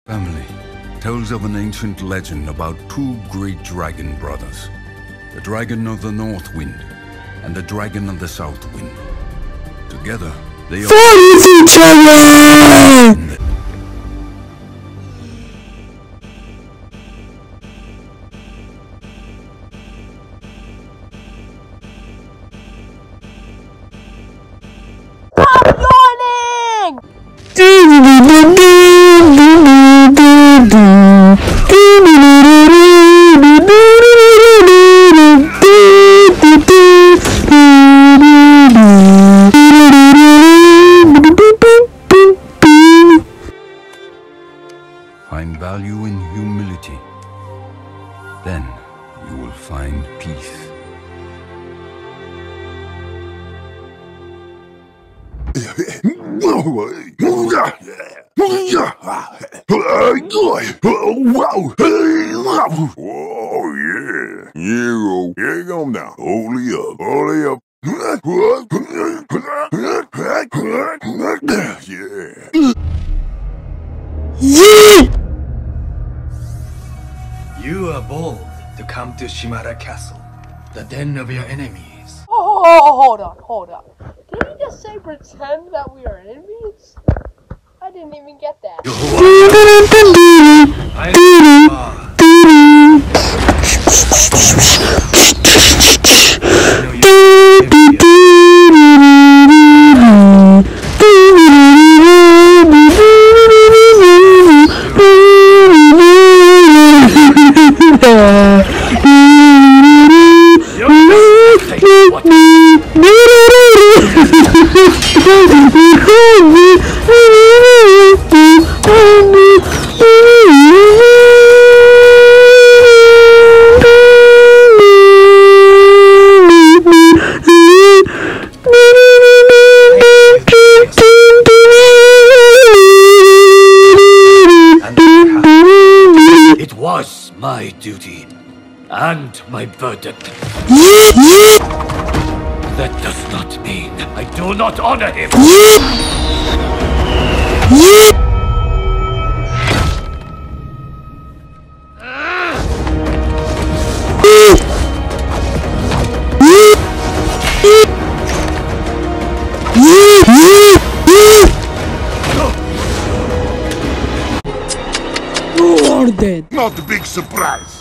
Family tells of an ancient legend about two great dragon brothers. The dragon of the north wind and the dragon of the south wind. Together, they fight each other! Find value in humility. Then you will find peace. Oh yeah. Here you go now. Holy up. Holy up. Yeah. You are bold to come to Shimara Castle, the den of your enemies. Oh, hold on. Did he just say pretend that we are enemies? I didn't even get that. It was my duty and my burden. That does not mean I do not honor him. You are dead. Not a big surprise.